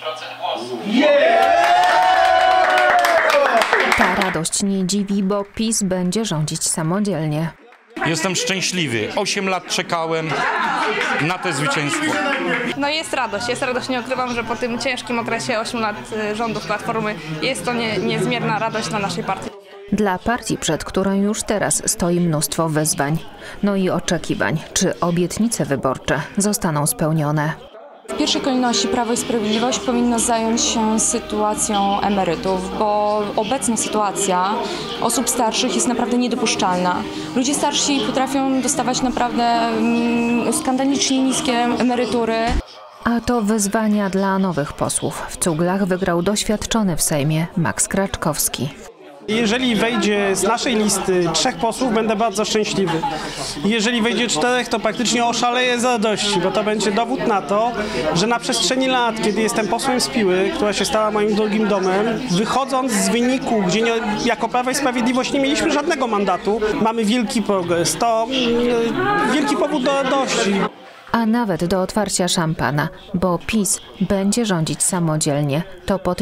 głosów. Ta radość nie dziwi, bo PiS będzie rządzić samodzielnie. Jestem szczęśliwy. 8 lat czekałem na to zwycięstwo. No jest radość, nie ukrywam, że po tym ciężkim okresie 8 lat rządów Platformy jest to niezmierna radość dla naszej partii. Dla partii, przed którą już teraz stoi mnóstwo wyzwań, no i oczekiwań, czy obietnice wyborcze zostaną spełnione. W pierwszej kolejności Prawo i Sprawiedliwość powinno zająć się sytuacją emerytów, bo obecna sytuacja osób starszych jest naprawdę niedopuszczalna. Ludzie starsi potrafią dostawać naprawdę skandalicznie niskie emerytury. A to wyzwania dla nowych posłów. W cuglach wygrał doświadczony w Sejmie Max Kraczkowski. Jeżeli wejdzie z naszej listy 3 posłów, będę bardzo szczęśliwy. Jeżeli wejdzie 4, to praktycznie oszaleję z radości, bo to będzie dowód na to, że na przestrzeni lat, kiedy jestem posłem z Piły, która się stała moim drugim domem, wychodząc z wyniku, gdzie jako Prawo i Sprawiedliwość nie mieliśmy żadnego mandatu, mamy wielki progres. To wielki powód do radości. A nawet do otwarcia szampana, bo PiS będzie rządzić samodzielnie. To po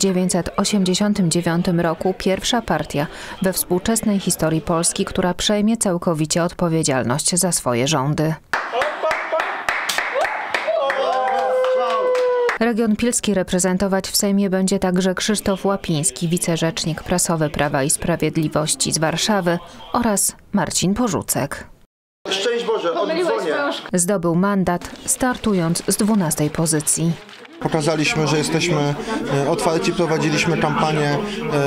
1989 roku pierwsza partia we współczesnej historii Polski, która przejmie całkowicie odpowiedzialność za swoje rządy. Region Pilski reprezentować w Sejmie będzie także Krzysztof Łapiński, wicerzecznik prasowy Prawa i Sprawiedliwości z Warszawy oraz Marcin Porzucek. Szczęść Boże, oddzwonię. Zdobył mandat, startując z 12. pozycji. Pokazaliśmy, że jesteśmy otwarci, prowadziliśmy kampanię,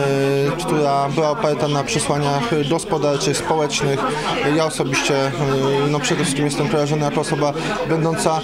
która była oparta na przesłaniach gospodarczych, społecznych. Ja osobiście przede wszystkim jestem kojarzony jako osoba będąca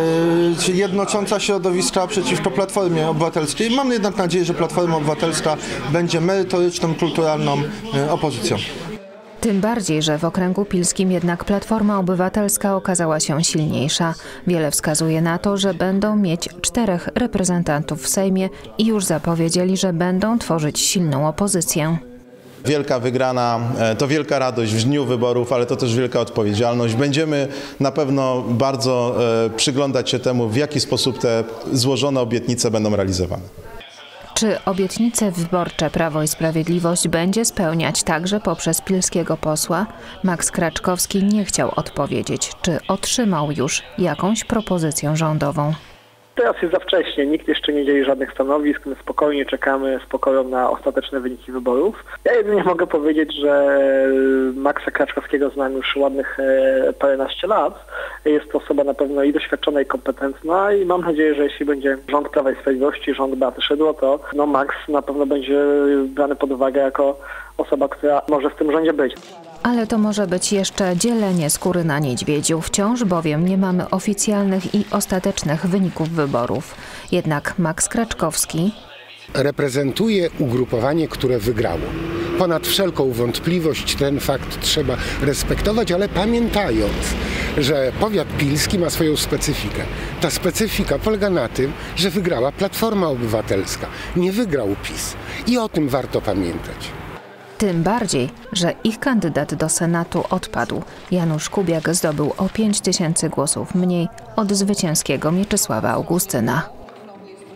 jednocząca środowiska przeciwko Platformie Obywatelskiej. Mam jednak nadzieję, że Platforma Obywatelska będzie merytoryczną, kulturalną opozycją. Tym bardziej, że w okręgu pilskim jednak Platforma Obywatelska okazała się silniejsza. Wiele wskazuje na to, że będą mieć 4 reprezentantów w Sejmie i już zapowiedzieli, że będą tworzyć silną opozycję. Wielka wygrana to wielka radość w dniu wyborów, ale to też wielka odpowiedzialność. Będziemy na pewno bardzo przyglądać się temu, w jaki sposób te złożone obietnice będą realizowane. Czy obietnice wyborcze Prawo i Sprawiedliwość będzie spełniać także poprzez pilskiego posła? Max Kraczkowski nie chciał odpowiedzieć, czy otrzymał już jakąś propozycję rządową. Teraz jest za wcześnie, nikt jeszcze nie dzieli żadnych stanowisk, my spokojnie czekamy na ostateczne wyniki wyborów. Ja jedynie mogę powiedzieć, że Maxa Kraczkowskiego znam już ładnych paręnaście lat. Jest to osoba na pewno i doświadczona, i kompetentna i mam nadzieję, że jeśli będzie rząd Prawa i Sprawiedliwości, rząd Beaty Szydło, to Max na pewno będzie brany pod uwagę jako osoba, która może w tym rządzie być. Ale to może być jeszcze dzielenie skóry na niedźwiedziu. Wciąż bowiem nie mamy oficjalnych i ostatecznych wyników wyborów. Jednak Max Kraczkowski reprezentuje ugrupowanie, które wygrało. Ponad wszelką wątpliwość ten fakt trzeba respektować, ale pamiętając, że powiat pilski ma swoją specyfikę. Ta specyfika polega na tym, że wygrała Platforma Obywatelska, nie wygrał PiS. I o tym warto pamiętać. Tym bardziej, że ich kandydat do Senatu odpadł. Janusz Kubiak zdobył o 5000 głosów mniej od zwycięskiego Mieczysława Augustyna.